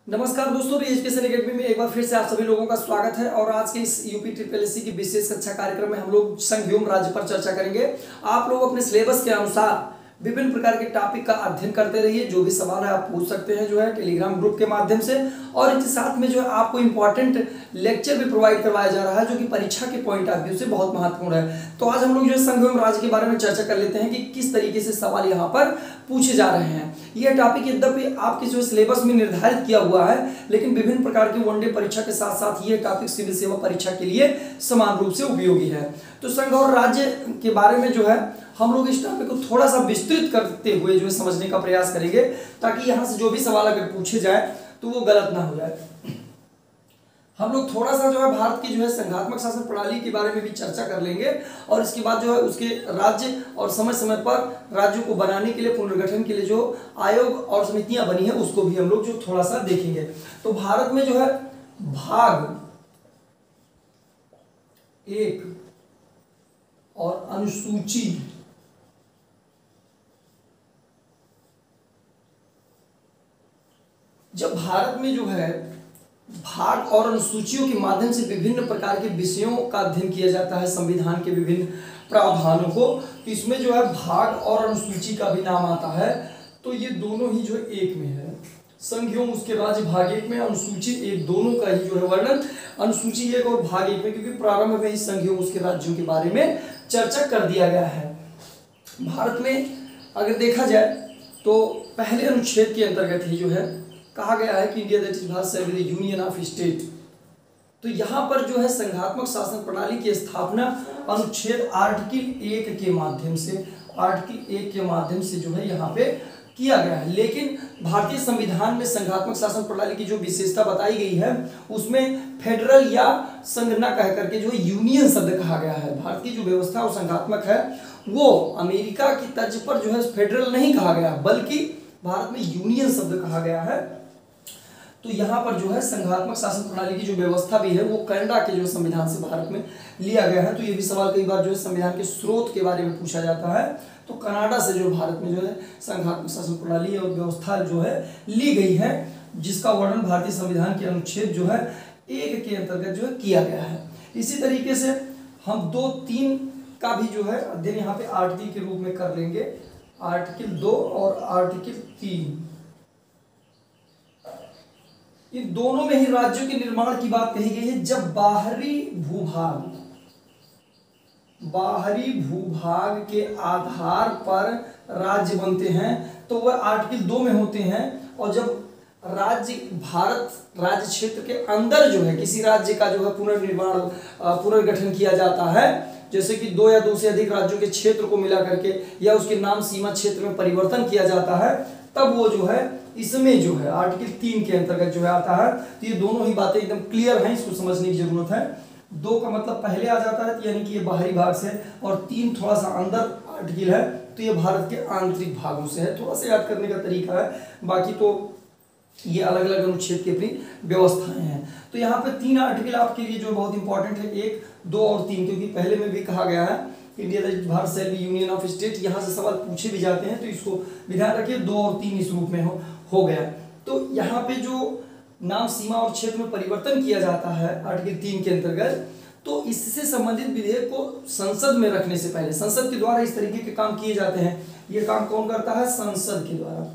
नमस्कार दोस्तों, education academy में एक बार फिर से आप सभी लोगों का स्वागत है। और आज के इस यूपी ट्रिपल एससी की विशेष कक्षा कार्यक्रम में हम लोग संघ एवं राज्य पर चर्चा करेंगे। आप लोग अपने सिलेबस के अनुसार विभिन्न प्रकार के टॉपिक का अध्ययन करते रहिए। जो भी सवाल है आप पूछ सकते हैं जो है टेलीग्राम ग्रुप के माध्यम से। और इसके साथ में जो है आपको इंपॉर्टेंट लेक्चर भी प्रोवाइड करवाया जा रहा है जो कि परीक्षा के पॉइंट ऑफ व्यू से बहुत महत्वपूर्ण है। तो आज हम लोग जो है संघ एवं राज्य के बारे में चर्चा कर लेते हैं कि किस तरीके से सवाल यहाँ पर पूछे जा रहे हैं। यह टॉपिक यद्यपि आपके जो सिलेबस में निर्धारित किया हुआ है, लेकिन विभिन्न प्रकार की वनडे परीक्षा के साथ साथ ये टॉपिक सिविल सेवा परीक्षा के लिए समान रूप से उपयोगी है। तो संघ और राज्य के बारे में जो है हम लोग इस टॉपिक को थोड़ा सा विस्तृत करते हुए जो है समझने का प्रयास करेंगे, ताकि यहाँ से जो भी सवाल अगर पूछे जाए तो वो गलत ना हो जाए। हम लोग थोड़ा सा जो है भारत की जो है संघात्मक शासन प्रणाली के बारे में भी चर्चा कर लेंगे, और इसके बाद जो है उसके राज्य और समय समय पर राज्यों को बनाने के लिए, पुनर्गठन के लिए जो आयोग और समितियां बनी है उसको भी हम लोग जो थोड़ा सा देखेंगे। तो भारत में जो है भाग 1 और अनुसूची जब भारत में जो है भाग और अनुसूचियों के माध्यम से विभिन्न प्रकार के विषयों का अध्ययन किया जाता है, संविधान के विभिन्न प्रावधानों को, तो इसमें जो है भाग और अनुसूची का भी नाम आता है। तो ये दोनों ही जो एक में है, संघ एवं उसके राज्य भाग 1 में, अनुसूची एक, दोनों का ही जो है वर्णन अनुसूची 1 और भाग 1 में, क्योंकि प्रारंभ में ही संघ एवं उसके राज्यों के बारे में चर्चा कर दिया गया है। भारत में अगर देखा जाए तो पहले अनुच्छेद के अंतर्गत ही जो है कहा गया है कि India that is Bharat shall be the union of state. तो यहाँ पर जो है संघात्मक शासन प्रणाली की स्थापना अनुच्छेद आर्टिकल 1 के माध्यम से, आर्टिकल 1 के माध्यम से जो है यहाँ पे किया गया है। लेकिन भारतीय संविधान में संघात्मक शासन प्रणाली की जो विशेषता बताई गई है उसमें फेडरल या संघ न कह करके जो है यूनियन शब्द कहा गया है। भारत की जो व्यवस्था वो संघात्मक है, वो अमेरिका की तर्ज पर जो है फेडरल नहीं कहा गया, बल्कि भारत में यूनियन शब्द कहा गया है। तो यहाँ पर जो है संघात्मक शासन प्रणाली की जो व्यवस्था भी है वो कनाडा के जो संविधान से भारत में लिया गया है। तो ये भी सवाल कई बार जो है संविधान के स्रोत के बारे में पूछा जाता है। तो कनाडा से जो भारत में जो है संघात्मक शासन प्रणाली और व्यवस्था जो है ली गई है, जिसका वर्णन भारतीय संविधान के अनुच्छेद जो है 1 के अंतर्गत जो है किया गया है। इसी तरीके से हम 2-3 का भी जो है अध्ययन यहाँ पे आर्टिकल के रूप में कर लेंगे। आर्टिकल 2 और आर्टिकल 3, इन दोनों में ही राज्यों के निर्माण की बात कही गई है। जब बाहरी भूभाग के आधार पर राज्य बनते हैं तो वह आर्टिकल 2 में होते हैं। और जब भारत राज्य क्षेत्र के अंदर जो है किसी राज्य का जो है पुनर्गठन किया जाता है, जैसे कि 2 या 2 से अधिक राज्यों के क्षेत्र को मिला करके या उसके नाम सीमा क्षेत्र में परिवर्तन किया जाता है, तब वो जो है इसमें जो है आर्टिकल 3 के अंतर्गत जो है आता है। तो ये दोनों ही बातें एकदम क्लियर हैं, इसको समझने की जरूरत है। 2 का मतलब पहले आ जाता है, यानी कि ये बाहरी भाग से, और 3 थोड़ा सा अंदर आर्टिकल है, तो ये भारत के आंतरिक भागों से है। थोड़ा सा याद करने का तरीका है, बाकी तो ये अलग अलग अनुच्छेद की अपनी व्यवस्थाएं हैं। तो यहाँ पे 3 आर्टिकल आपके लिए जो बहुत इंपॉर्टेंट है, 1, 2 और 3, क्योंकि पहले में भी कहा गया है India that Bharat shall be union of state. यहाँ से सवाल पूछे भी जाते हैं, तो इसको ध्यान रखिए। 2 और 3 इस रूप में हो गया। तो यहाँ पे जो नाम सीमा और क्षेत्र में परिवर्तन किया जाता है आर्टिकल 3 के अंतर्गत, तो इससे संबंधित विधेयक को संसद में रखने से पहले संसद के द्वारा इस तरीके के काम किए जाते हैं। ये काम कौन करता है? संसद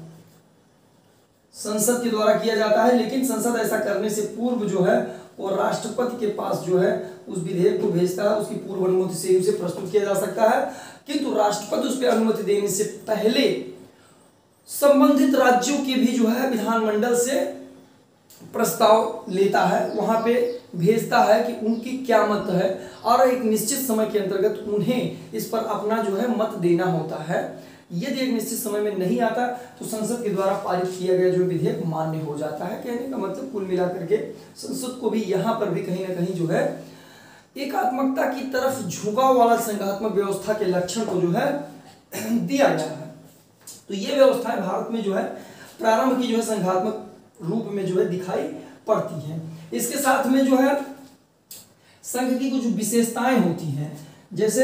के द्वारा किया जाता है। लेकिन संसद ऐसा करने से पूर्व जो है वो राष्ट्रपति के पास जो है उस विधेयक को भेजता है, उसकी पूर्व अनुमति से उसे प्रस्तुत किया जा सकता है। किंतु राष्ट्रपति उस पर अनुमति देने से पहले संबंधित राज्यों के भी जो है विधानमंडल से प्रस्ताव लेता है, वहां पे भेजता है कि उनकी क्या मत है, और एक निश्चित समय के अंतर्गत उन्हें इस पर अपना जो है मत देना होता है। यदि एक निश्चित समय में नहीं आता तो संसद के द्वारा पारित किया गया जो विधेयक मान्य हो जाता है। कहने का मतलब कुल मिलाकर के संसद को भी यहाँ पर भी कहीं ना कहीं जो है एकात्मकता की तरफ झुकाव वाला संघात्मक व्यवस्था के लक्षण को जो है दिया गया है। तो ये व्यवस्थाएं भारत में जो है प्रारंभ की जो है संघात्मक रूप में जो है दिखाई पड़ती हैं। इसके साथ में जो है संघ की कुछ विशेषताएं होती हैं, जैसे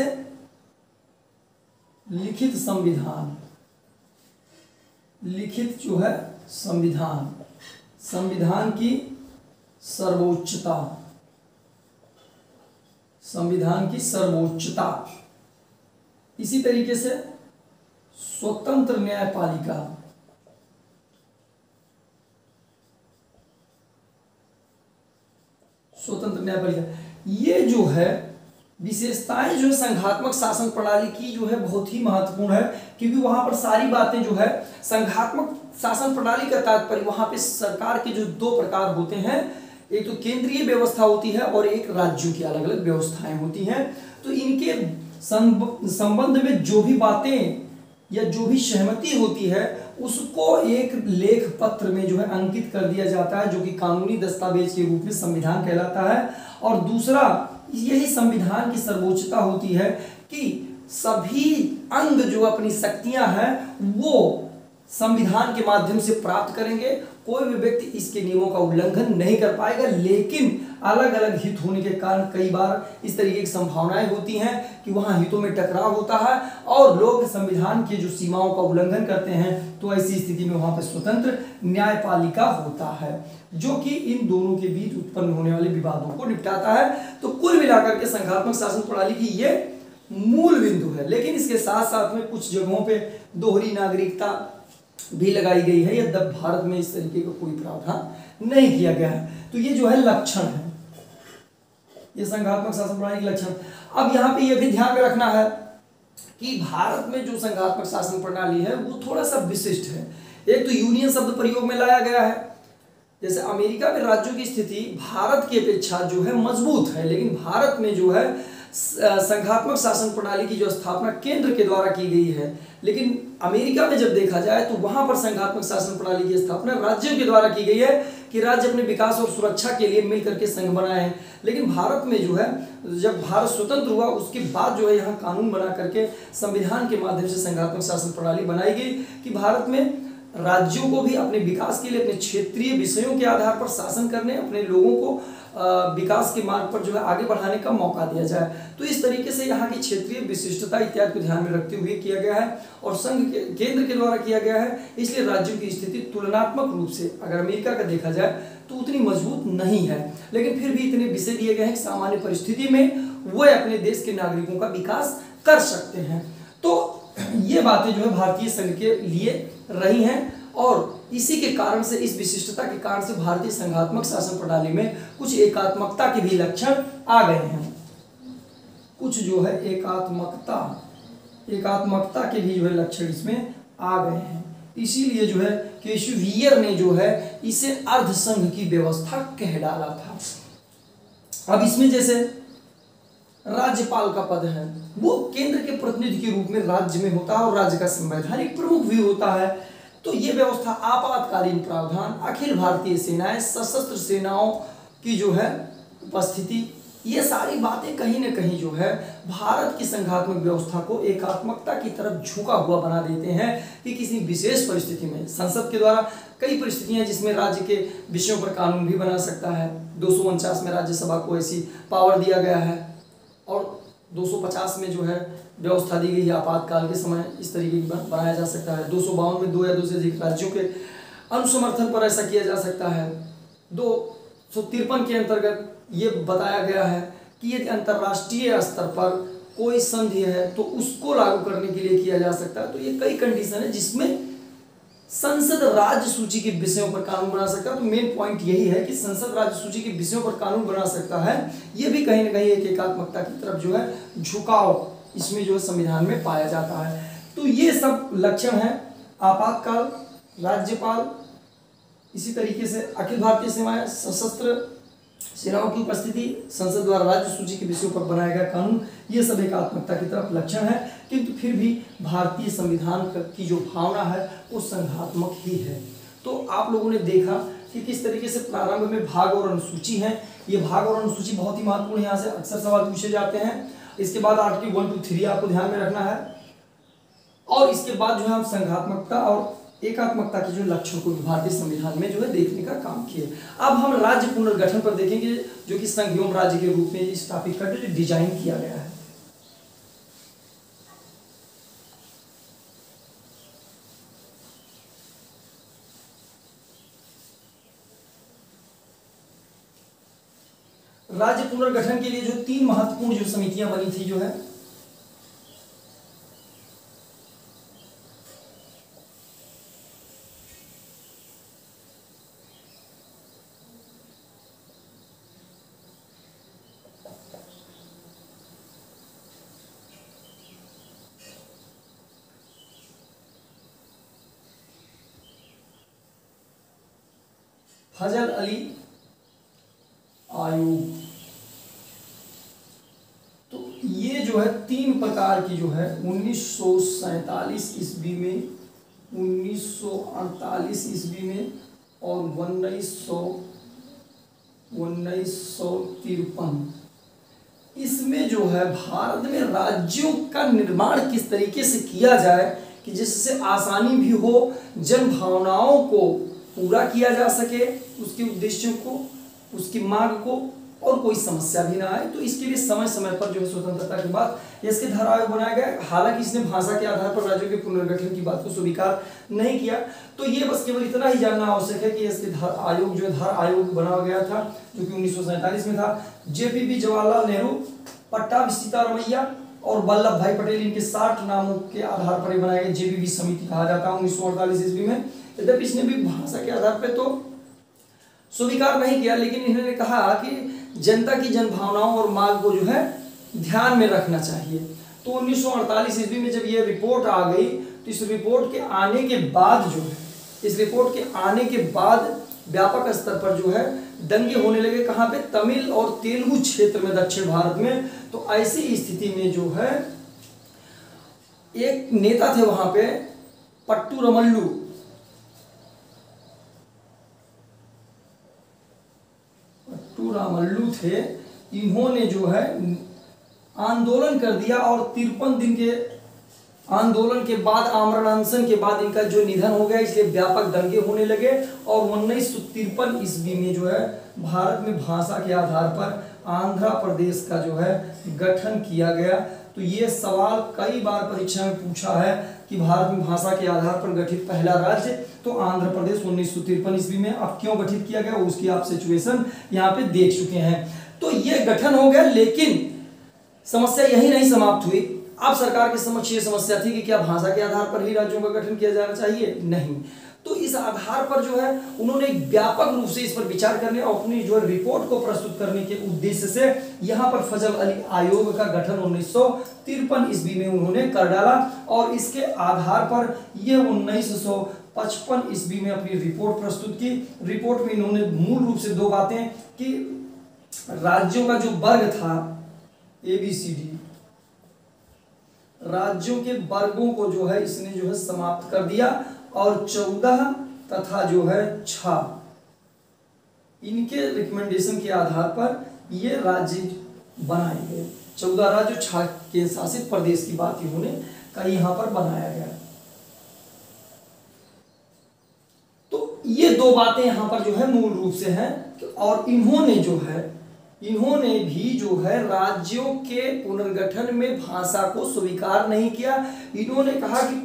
लिखित संविधान, लिखित जो है संविधान, संविधान की सर्वोच्चता, संविधान की सर्वोच्चता। इसी तरीके से स्वतंत्र न्यायपालिका, स्वतंत्र न्यायपालिका, ये जो है विशेषताएं जो है संघात्मक शासन प्रणाली की जो है बहुत ही महत्वपूर्ण है, क्योंकि वहां पर सारी बातें जो है संघात्मक शासन प्रणाली का तात्पर्य वहां पे सरकार के जो दो प्रकार होते हैं, एक तो केंद्रीय व्यवस्था होती है और एक राज्यों की अलग अलग व्यवस्थाएं होती हैं। तो इनके संबंध में जो भी बातें या जो भी सहमति होती है उसको एक लेख पत्र में जो है अंकित कर दिया जाता है, जो कि कानूनी दस्तावेज के रूप में संविधान कहलाता है। और दूसरा यही संविधान की सर्वोच्चता होती है कि सभी अंग जो अपनी शक्तियां हैं वो संविधान के माध्यम से प्राप्त करेंगे। कोई भी व्यक्ति इसके नियमों का उल्लंघन नहीं कर पाएगा, लेकिन अलग अलग हित होने के कारण कई बार इस तरीके की संभावनाएं होती हैं कि वहां हितों में टकराव होता है और लोग संविधान की जो सीमाओं का उल्लंघन करते हैं, तो ऐसी स्थिति में वहां पर स्वतंत्र न्यायपालिका होता है, जो कि इन दोनों के बीच उत्पन्न होने वाले विवादों को निपटाता है। तो कुल मिलाकर के संघात्मक शासन प्रणाली की ये मूल बिंदु है। लेकिन इसके साथ साथ में कुछ जगहों पे दोहरी नागरिकता भी लगाई गई है, या भारत में इस तरीके का कोई प्रावधान नहीं किया गया है। तो ये जो है लक्षण है, ये संघात्मक शासन प्रणाली के लक्षण। अब यहाँ पे ये भी ध्यान में रखना है कि भारत में जो संघात्मक शासन प्रणाली है वो थोड़ा सा विशिष्ट है। एक तो यूनियन शब्द प्रयोग में लाया गया है, जैसे अमेरिका में राज्यों की स्थिति भारत की अपेक्षा जो है मजबूत है, लेकिन भारत में जो है संघात्मक शासन प्रणाली की जो स्थापना केंद्र के द्वारा की गई है, लेकिन अमेरिका में जब देखा जाए तो वहां पर संघात्मक शासन प्रणाली की स्थापना राज्यों के द्वारा की गई है कि राज्य अपने विकास और सुरक्षा के लिए मिलकर के संघ बनाए हैं। लेकिन भारत में जो है जब भारत स्वतंत्र हुआ उसके बाद जो है यहाँ कानून बना करके संविधान के माध्यम से संघात्मक शासन प्रणाली बनाई गई कि भारत में राज्यों को भी अपने विकास के लिए अपने क्षेत्रीय विषयों के आधार पर शासन करने, अपने लोगों को विकास के मार्ग पर जो है आगे बढ़ाने का मौका दिया जाए। तो इस तरीके से यहाँ की क्षेत्रीय विशिष्टता इत्यादि को ध्यान में रखते हुए किया गया है और संघ के केंद्र के द्वारा किया गया है। इसलिए राज्यों की स्थिति तुलनात्मक रूप से अगर अमेरिका का देखा जाए तो उतनी मजबूत नहीं है, लेकिन फिर भी इतने विषय दिए गए हैं कि सामान्य परिस्थिति में वह अपने देश के नागरिकों का विकास कर सकते हैं। तो ये बातें जो है भारतीय संघ के लिए रही हैं और इसी के कारण से, इस विशिष्टता के कारण से भारतीय संघात्मक शासन प्रणाली में कुछ एकात्मकता के भी लक्षण आ गए हैं। कुछ जो है एकात्मकता के भी जो है लक्षण इसमें आ गए हैं। इसीलिए जो है केशवीयर ने जो है इसे अर्धसंघ की व्यवस्था कह डाला था। अब इसमें जैसे राज्यपाल का पद है वो केंद्र के प्रतिनिधि के रूप में राज्य में होता है और राज्य का संवैधानिक प्रमुख भी होता है। तो ये व्यवस्था आपातकालीन प्रावधान, अखिल भारतीय सेनाएं, सशस्त्र सेनाओं की जो है उपस्थिति, ये सारी बातें कहीं ना कहीं जो है भारत की संघात्मक व्यवस्था को एकात्मकता की तरफ झुका हुआ बना देते हैं कि किसी विशेष परिस्थिति में संसद के द्वारा कई परिस्थितियां जिसमें राज्य के विषयों पर कानून भी बना सकता है। 249 में राज्यसभा को ऐसी पावर दिया गया है और 250 में जो है व्यवस्था दी गई है आपातकाल के समय इस तरीके की बनाया जा सकता है। 252 में 2 या 2 से अधिक राज्यों के अनुसमर्थन पर ऐसा किया जा सकता है। 253 के अंतर्गत ये बताया गया है कि यदि अंतर्राष्ट्रीय स्तर पर कोई संधि है तो उसको लागू करने के लिए किया जा सकता है। तो ये कई कंडीशन है जिसमें संसद राज्य सूची के विषयों पर कानून बना सकता है। तो मेन पॉइंट यही है कि संसद राज्य सूची के विषयों पर कानून बना सकता है। ये भी कहीं ना कहीं एक एकात्मकता की तरफ जो है झुकाव इसमें जो है संविधान में पाया जाता है। तो ये सब लक्षण है आपातकाल, राज्यपाल, इसी तरीके से अखिल भारतीय सेनाएं, सशस्त्र सेनाओं की उपस्थिति, संसद द्वारा राज्य सूची के विषयों पर बनाया गया कानून, ये सब एकात्मकता की तरफ लक्षण है। किंतु फिर भी भारतीय संविधान की जो भावना है वो संघात्मक ही है। तो आप लोगों ने देखा कि किस तरीके से प्रारंभ में भाग और अनुसूची है। ये भाग और अनुसूची बहुत ही महत्वपूर्ण, यहाँ से अक्सर सवाल पूछे जाते हैं। इसके बाद आर्टिकल 1, 2, 3 आपको ध्यान में रखना है और इसके बाद जो है हम संघात्मकता और एकात्मकता के जो लक्षण को भारतीय संविधान में जो है देखने का काम किए। अब हम राज्य पुनर्गठन पर देखेंगे, जो कि संघ एवं राज्य के रूप में इस टॉपिक का जो डिजाइन किया गया है। राज्य पुनर्गठन के लिए जो 3 महत्वपूर्ण जो समितियां बनी थी जो है, फजल अली आयोग। तो ये जो है 3 प्रकार की जो है 1947 ईस्वी में, 1948 ईस्वी में और 1953, इसमें जो है भारत में राज्यों का निर्माण किस तरीके से किया जाए कि जिससे आसानी भी हो, जन भावनाओं को पूरा किया जा सके, उसके उद्देश्यों को, उसकी मांग को, और कोई समस्या भी ना आए। तो इसके लिए समय समय पर जो है स्वतंत्रता के बाद इसके धारा आयोग बनाया गया। हालांकि इसने भाषा के आधार पर राज्यों के पुनर्गठन की बात को स्वीकार नहीं किया। तो ये बस केवल इतना ही जानना आवश्यक है कि इसके धारा आयोग जो है धारा आयोग बनाया गया था, जो कि 1947 में था। जेपीबी जवाहरलाल नेहरू, पट्टाभी सीतारमैया और वल्लभ भाई पटेल, इनके 60 नामों के आधार पर बनाया गया जेपीबी समिति कहा जाता है 1948 ईस्वी में। यद्यपि इसने भी भाषा के आधार पर तो स्वीकार नहीं किया, लेकिन इन्होंने कहा कि जनता की जन भावनाओं और मांग को जो है ध्यान में रखना चाहिए। तो 1948 ईस्वी में जब ये रिपोर्ट आ गई, तो इस रिपोर्ट के आने के बाद जो है, इस रिपोर्ट के आने के बाद व्यापक स्तर पर जो है दंगे होने लगे। कहाँ पे? तमिल और तेलुगु क्षेत्र में, दक्षिण भारत में। तो ऐसी स्थिति में जो है एक नेता थे वहां पे, पट्टू रमल्लू, रामल्लू थे। इन्होंने जो है आंदोलन कर दिया और 53 दिन के आंदोलन के बाद, आमरण अनशन के बाद इनका जो निधन हो गया, इसलिए व्यापक दंगे होने लगे। और 1953 ईस्वी में जो है भारत में भाषा के आधार पर आंध्र प्रदेश का जो है गठन किया गया। तो ये सवाल कई बार परीक्षा में पूछा है कि भारत में भाषा के आधार पर गठित पहला राज्य तो आंध्र प्रदेश 1953 ईस्वी में। अब क्यों गठित किया गया उसकी आप सिचुएशन यहाँ पे देख चुके हैं। तो ये गठन हो गया, लेकिन समस्या यही नहीं समाप्त हुई। अब सरकार के समक्ष ये समस्या थी कि क्या भाषा के आधार पर ही राज्यों का गठन किया जाना चाहिए? नहीं। तो इस आधार पर जो है उन्होंने व्यापक रूप से इस पर विचार करने और अपनी जो रिपोर्ट को प्रस्तुत करने के उद्देश्य से यहाँ पर फजल अली आयोग का गठन 1953 ईस्वी में उन्होंने कर डाला। और इसके आधार पर ये 1955 ईस्वी में अपनी रिपोर्ट प्रस्तुत की। रिपोर्ट में इन्होंने मूल रूप से 2 बातें कि राज्यों का जो वर्ग था ABCD, राज्यों के वर्गों को जो है इसने जो है समाप्त कर दिया और 14 तथा जो है 6 इनके रिकमेंडेशन के आधार पर ये राज्य बनाए गए। 14 राज्य 6 केंद्र शासित प्रदेश की बात इन्होंने कहीं यहाँ पर बनाया गया। तो ये 2 बातें यहाँ पर जो है मूल रूप से हैं। और इन्होंने भी जो है राज्यों के पुनर्गठन में भाषा को स्वीकार नहीं किया। इन्होंने कहा कि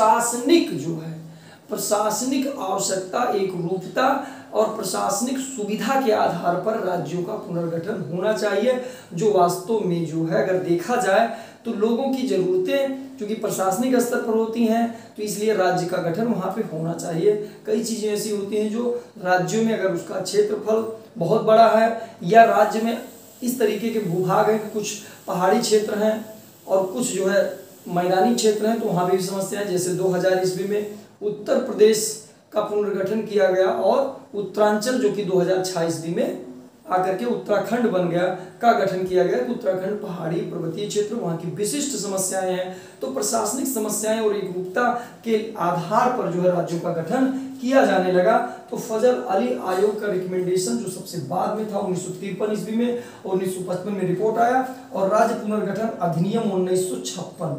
प्रशासनिक आवश्यकता, एक रूपता और प्रशासनिक सुविधा के आधार पर राज्यों का पुनर्गठन होना चाहिए, जो वास्तव में जो है अगर देखा जाए तो लोगों की जरूरतें क्योंकि प्रशासनिक स्तर पर होती हैं, तो इसलिए राज्य का गठन वहाँ पे होना चाहिए। कई चीज़ें ऐसी होती हैं जो राज्यों में अगर उसका क्षेत्रफल बहुत बड़ा है या राज्य में इस तरीके के भूभाग हैं कि कुछ पहाड़ी क्षेत्र हैं और कुछ जो है मैदानी क्षेत्र हैं, तो वहाँ पे भी समस्या है। जैसे 2000 ईस्वी में उत्तर प्रदेश का पुनर्गठन किया गया और उत्तरांचल जो कि 2006 ईस्वी में आकर के उत्तराखंड बन गया का गठन किया गया। उत्तराखंड पहाड़ी पर्वतीय क्षेत्र, वहाँ की विशिष्ट समस्याएं हैं। तो प्रशासनिक समस्याएं और एकरूपता के आधार पर जो है राज्यों का गठन किया जाने लगा। तो फजल अली आयोग का रिकमेंडेशन जो सबसे बाद में था 1953 ईस्वी में, 1955 में रिपोर्ट आया और राज्य पुनर्गठन अधिनियम 1956,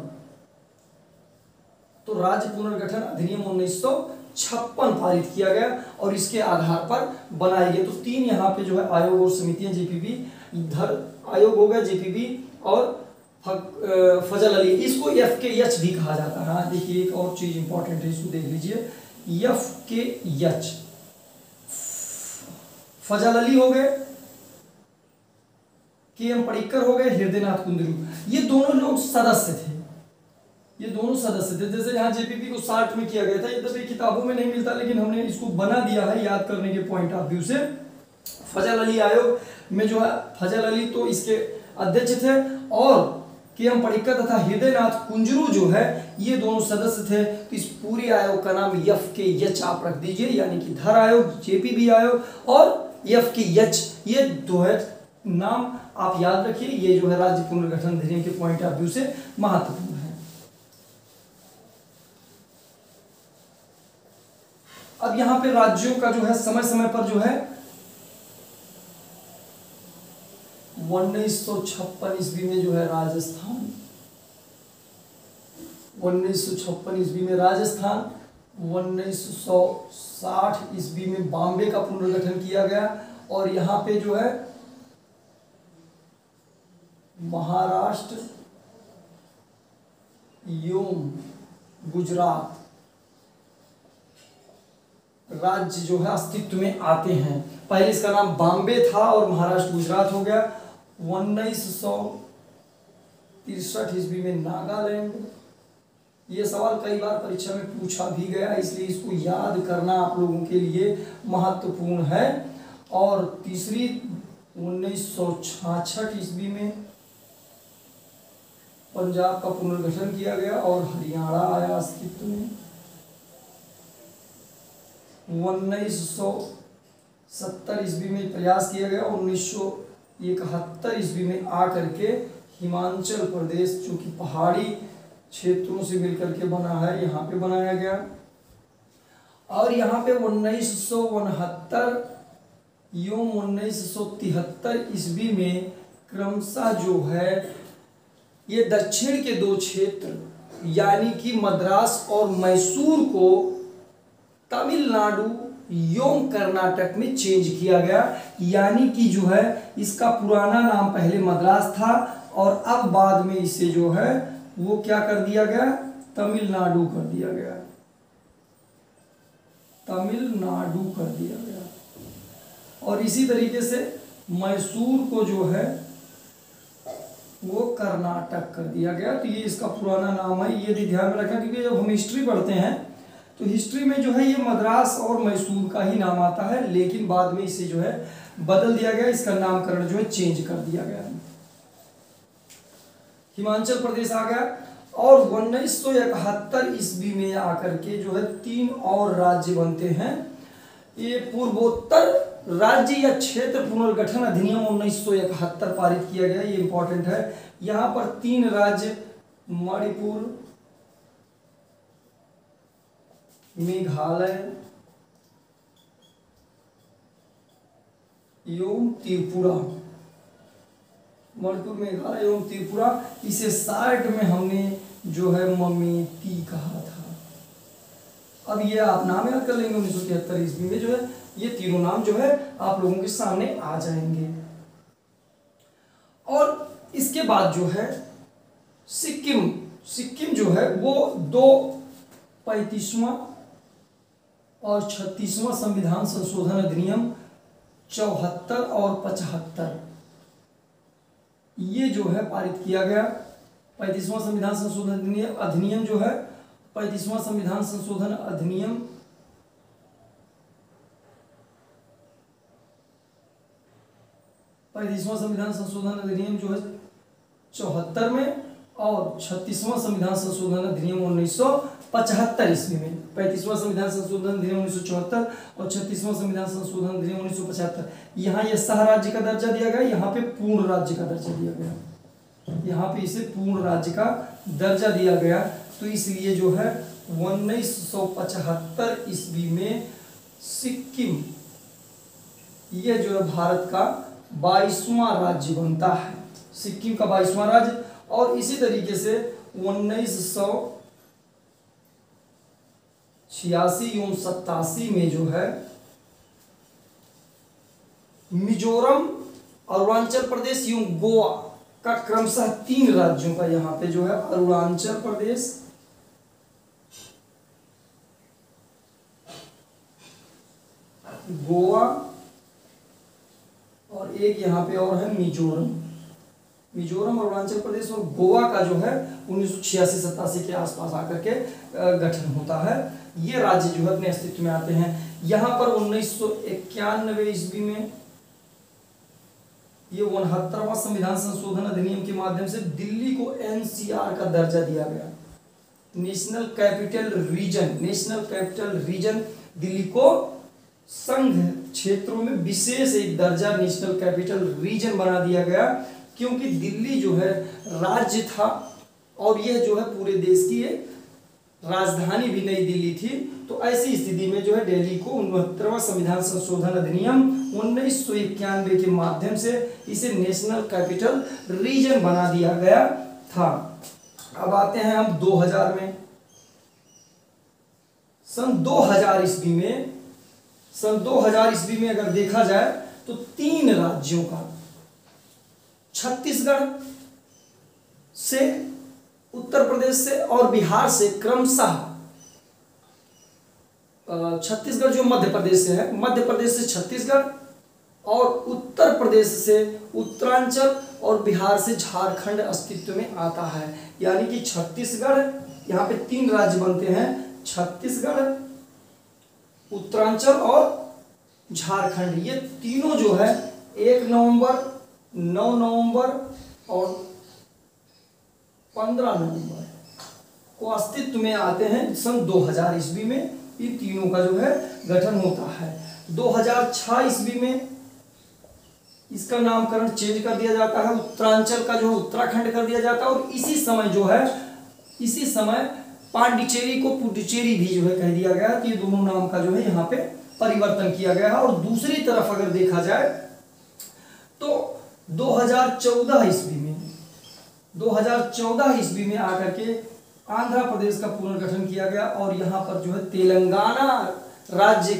तो राज्य पुनर्गठन अधिनियम 1956 पारित किया गया और इसके आधार पर बनाए गए। तो 3 यहाँ पे जो है आयोग और समितियां, जेपीबी, इधर आयोग हो गया जेपीबी और फजल अली, इसको FKH भी कहा जाता है। हाँ देखिए एक और चीज इंपॉर्टेंट है, इसको देख लीजिए, FKH, फजल अली हो गए, के.एम. पडिक्कर हो गए, हृदयनाथ कुंदरू, ये दोनों लोग सदस्य थे, ये दोनों सदस्य थे। जैसे यहाँ जेपीपी को 60 में किया गया था, ये तो किताबों में नहीं मिलता, लेकिन हमने इसको बना दिया है याद करने के पॉइंट ऑफ व्यू से। फजल अली आयोग में जो है फजल अली तो इसके अध्यक्ष थे, और के.एम. पडिक्कर तथा हृदयनाथ कुंजरू जो है ये दोनों सदस्य थे। तो इस पूरे आयोग का नाम FKH आप रख दीजिए, यानी कि धर आयोग, जेपीबी आयोग और FKH, ये दो है नाम आप याद रखिए। ये जो है राज्य पुनर्गठन अधिनियम के पॉइंट ऑफ व्यू से महत्वपूर्ण है। अब यहाँ पे राज्यों का जो है समय समय पर जो है 1956 ईस्वी में जो है राजस्थान, 1956 ईस्वी में राजस्थान, 1960 ईस्वी में बॉम्बे का पुनर्गठन किया गया, और यहाँ पे जो है महाराष्ट्र एवं गुजरात राज्य जो है अस्तित्व में आते हैं। पहले इसका नाम बॉम्बे था और महाराष्ट्र गुजरात हो गया। 1963 ईस्वी में नागालैंड, ये सवाल कई बार परीक्षा में पूछा भी गया, इसलिए इसको याद करना आप लोगों के लिए महत्वपूर्ण है। और तीसरी 1966 ईस्वी में पंजाब का पुनर्गठन किया गया और हरियाणा आया अस्तित्व में। 1970 ईस्वी में प्रयास किया गया, 1971 ईस्वी में आकर के हिमाचल प्रदेश जो कि पहाड़ी क्षेत्रों से मिलकर के बना है, यहाँ पे बनाया गया। और यहाँ पे 1969 एवं 1973 ईस्वी में क्रमशः जो है ये दक्षिण के दो क्षेत्र यानी कि मद्रास और मैसूर को तमिलनाडु एवं कर्नाटक में चेंज किया गया, यानी कि जो है इसका पुराना नाम पहले मद्रास था और अब बाद में इसे जो है वो क्या कर दिया गया, तमिलनाडु कर दिया गया, तमिलनाडु कर दिया गया। और इसी तरीके से मैसूर को जो है वो कर्नाटक कर दिया गया। तो ये इसका पुराना नाम है, ये भी ध्यान में रखना, क्योंकि जब हम हिस्ट्री पढ़ते हैं तो हिस्ट्री में जो है ये मद्रास और मैसूर का ही नाम आता है, लेकिन बाद में इसे जो है बदल दिया गया, इसका नामकरण जो है चेंज कर दिया गया। हिमाचल प्रदेश आ गया और 1971 ईस्वी में आकर के जो है 3 और राज्य बनते हैं। ये पूर्वोत्तर राज्य या क्षेत्र पुनर्गठन अधिनियम 1971 पारित किया गया, ये इंपॉर्टेंट है। यहाँ पर 3 राज्य मणिपुर, मेघालय एवं त्रिपुरा, मणिपुर, मेघालय एवं त्रिपुरा, इसे शार्ट में हमने जो है ममेती कहा था। अब ये आप नाम याद कर लेंगे। 1973 ईस्वी में जो है ये तीनों नाम जो है आप लोगों के सामने आ जाएंगे। और इसके बाद जो है सिक्किम, सिक्किम जो है वो 35वां और 36वां संविधान संशोधन अधिनियम 74 और 75 ये जो है पारित किया गया। 35वां संविधान संशोधन अधिनियम जो है 35वां संविधान संशोधन अधिनियम 35वां संविधान संशोधन अधिनियम जो है 74 में और 36वां संविधान संशोधन अधिनियम 1975 ईस्वी में। 35वां संविधान संशोधन अधिनियम 1974 और 36वां संविधान संशोधन अधिनियम 1975। यहाँ ये सह राज्य का दर्जा दिया गया, यहाँ पे पूर्ण राज्य का दर्जा दिया गया, यहाँ पे इसे पूर्ण राज्य का दर्जा दिया गया। तो इसलिए जो है 1975 ईस्वी में सिक्किम ये जो है भारत का 22वां राज्य बनता है, सिक्किम का 22वां राज्य। और इसी तरीके से 1986 एवं 87 में जो है मिजोरम, अरुणाचल प्रदेश एवं गोवा का क्रमशः 3 राज्यों का यहाँ पे जो है अरुणाचल प्रदेश, गोवा और एक यहाँ पे और है मिजोरम, मिजोरम, अरुणाचल प्रदेश और गोवा का जो है 1986-87 के आसपास आकर के गठन होता है। ये राज्य जो है अपने अस्तित्व में आते हैं। यहाँ पर 1991 ईस्वी में ये 69वां संविधान संशोधन अधिनियम के माध्यम से दिल्ली को एनसीआर का दर्जा दिया गया, नेशनल कैपिटल रीजन। दिल्ली को संघ क्षेत्रों में विशेष एक दर्जा नेशनल कैपिटल रीजन बना दिया गया, क्योंकि दिल्ली जो है राज्य था और यह जो है पूरे देश की एक राजधानी भी नई दिल्ली थी। तो ऐसी स्थिति में जो है दिल्ली को 69वां संविधान संशोधन अधिनियम 1991 के माध्यम से इसे नेशनल कैपिटल रीजन बना दिया गया था। अब आते हैं हम 2000 में। सन 2000 ईस्वी में अगर देखा जाए तो 3 राज्यों का, छत्तीसगढ़ से, उत्तर प्रदेश से और बिहार से क्रमशः, छत्तीसगढ़ जो मध्य प्रदेश से है, मध्य प्रदेश से छत्तीसगढ़ और उत्तर प्रदेश से उत्तरांचल और बिहार से झारखंड अस्तित्व में आता है। यानी कि छत्तीसगढ़, यहाँ पे 3 राज्य बनते हैं, छत्तीसगढ़, उत्तरांचल और झारखंड। ये तीनों जो है 1 नवंबर, 9 नवंबर और 15 नवंबर को अस्तित्व में आते हैं। सन 2000 ईस्वी में इन तीनों का जो है गठन होता है। 2006 ईस्वी में इसका नामकरण चेंज कर दिया जाता है, उत्तरांचल का जो है उत्तराखंड कर दिया जाता है। और इसी समय पांडिचेरी को पुडुचेरी भी जो है कह दिया गया। तो ये दोनों नाम का जो है यहाँ पे परिवर्तन किया गया है। और दूसरी तरफ अगर देखा जाए तो 2014 ईस्वी में आकर के आंध्र प्रदेश का पुनर्गठन किया गया और यहाँ पर जो है तेलंगाना राज्य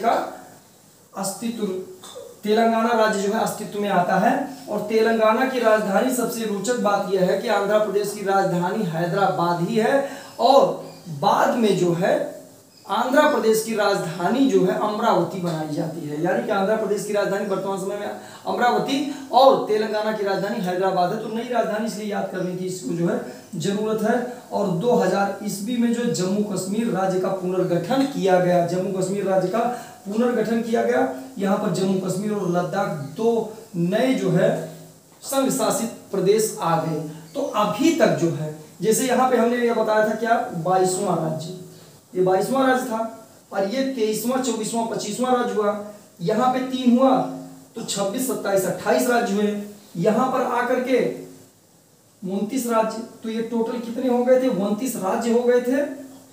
जो है अस्तित्व में आता है। और तेलंगाना की राजधानी, सबसे रोचक बात यह है कि आंध्र प्रदेश की राजधानी हैदराबाद ही है और बाद में जो है आंध्र प्रदेश की राजधानी जो है अमरावती बनाई जाती है। यानी कि आंध्र प्रदेश की राजधानी वर्तमान समय में अमरावती और तेलंगाना की राजधानी हैदराबाद है। तो नई राजधानी इसलिए याद करने की इसको जो है जरूरत है। और 2000 ईस्वी में जो जम्मू कश्मीर राज्य का पुनर्गठन किया गया, यहाँ पर जम्मू कश्मीर और लद्दाख 2 नए जो है संघ शासित प्रदेश आ गए। तो अभी तक जो है, जैसे यहाँ पे हमने ये बताया था क्या, 22वां राज्य, ये 22वां राज्य था और ये 23वां, 24वां, 25वां राज्य हुआ। यहाँ पे 3 हुआ तो 26, 27, 28 राज्य हुए। यहाँ पर आकर के 29 राज्य। तो ये टोटल कितने हो गए थे, 29 राज्य हो गए थे।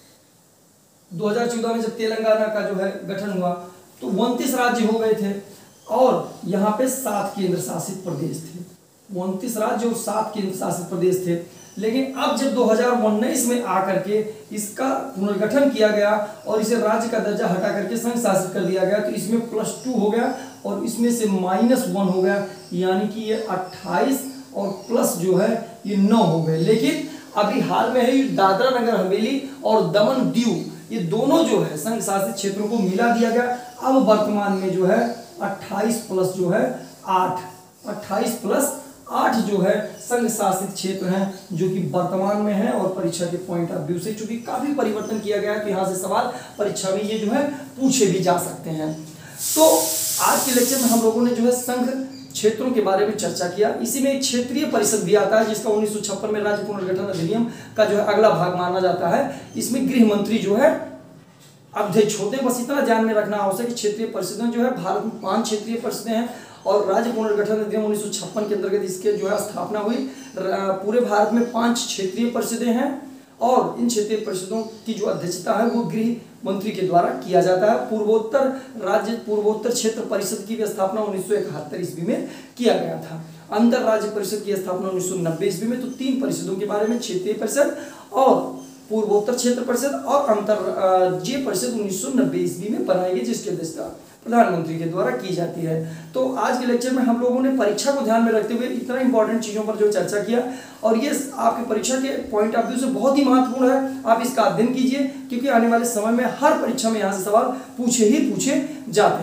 2014 में जब तेलंगाना का जो है गठन हुआ तो 29 राज्य हो गए थे और यहाँ पे 7 केंद्र शासित प्रदेश थे। 29 राज्य और 7 केंद्र शासित प्रदेश थे। लेकिन अब जब 2019 में आकर के इसका पुनर्गठन किया गया और इसे राज्य का दर्जा हटा करके संघ शासित कर दिया गया, तो इसमें +2 हो गया और इसमें से -1 हो गया। यानी कि ये 28 और प्लस जो है ये 9 हो गए। लेकिन अभी हाल में है ये दादरा नगर हवेली और दमन दीव, ये दोनों जो है संघ शासित क्षेत्रों को मिला दिया गया। अब वर्तमान में जो है 28 प्लस जो है 8, 28 प्लस 8 जो है संघ शासित क्षेत्र हैं जो कि वर्तमान में है। और परीक्षा के पॉइंट ऑफ व्यू से चूंकि काफी परिवर्तन किया गया है तो यहाँ से सवाल परीक्षा में ये जो है पूछे भी जा सकते हैं। तो आज के लेक्चर में हम लोगों ने जो है संघ क्षेत्रों के बारे में चर्चा किया। इसी में एक क्षेत्रीय परिषद भी आता है जिसका 1956 में राज्य पुनर्गठन अधिनियम का जो है अगला भाग माना जाता है। इसमें गृह मंत्री जो है अध्यक्ष होते हैं। बस इतना ध्यान में रखना आवश्यक है। क्षेत्रीय परिषदें जो है भारत में 5 क्षेत्रीय परिषदें हैं और राज्य पुनर्गठन अधिनियम 1956 के अंतर्गत इसके जो है स्थापना हुई। पूरे भारत में 5 क्षेत्रीय परिषदें हैं और इन क्षेत्रीय परिषदों की जो अध्यक्षता है वो गृह मंत्री के द्वारा किया जाता है। पूर्वोत्तर क्षेत्र परिषद की भी स्थापना 1971 ईस्वी में किया गया था। अंतर राज्य परिषद की स्थापना 1990 ईस्वी में। तो 3 परिषदों के बारे में, क्षेत्रीय परिषद और पूर्वोत्तर क्षेत्र परिषद और अंतर राज्य परिषद 1990 ईस्वी में बनाई गई, जिसकी अध्यक्षता प्रधानमंत्री के द्वारा की जाती है। तो आज के लेक्चर में हम लोगों ने परीक्षा को ध्यान में रखते हुए इतना इंपॉर्टेंट चीज़ों पर जो चर्चा किया और ये आपके परीक्षा के पॉइंट ऑफ व्यू से बहुत ही महत्वपूर्ण है। आप इसका अध्ययन कीजिए क्योंकि आने वाले समय में हर परीक्षा में यहाँ से सवाल पूछे जाते हैं।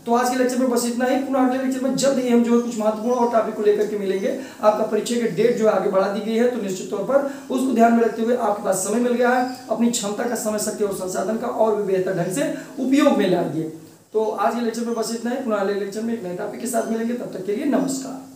तो आज के लेक्चर में बस इतना ही। पुनः अगले लेक्चर में जल्द ही हम जो है कुछ महत्वपूर्ण और टॉपिक को लेकर के मिलेंगे। आपका परीक्षा की डेट जो है आगे बढ़ा दी गई है, तो निश्चित तौर पर उसको ध्यान में रखते हुए आपके पास समय मिल गया है, अपनी क्षमता का, समय शक्ति और संसाधन का और भी बेहतर ढंग से उपयोग में लाइए। तो आज के लेक्चर में बस इतना ही। पुनः अगले लेक्चर में एक नए टॉपिक के साथ मिलेंगे, तब तक के लिए नमस्कार।